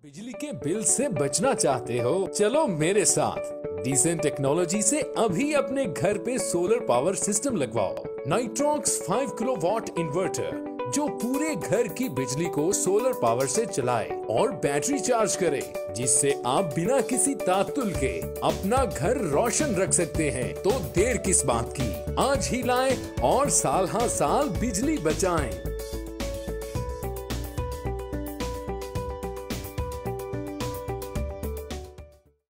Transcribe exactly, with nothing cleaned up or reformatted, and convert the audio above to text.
बिजली के बिल से बचना चाहते हो? चलो मेरे साथ डिसेंट टेक्नोलॉजी से अभी अपने घर पे सोलर पावर सिस्टम लगवाओ। नाइट्रॉक्स फाइव किलोवाट इन्वर्टर जो पूरे घर की बिजली को सोलर पावर से चलाए और बैटरी चार्ज करे, जिससे आप बिना किसी तात्तुल के अपना घर रोशन रख सकते हैं। तो देर किस बात की, आज ही लाएं और साल हाँ साल बिजली बचाएं।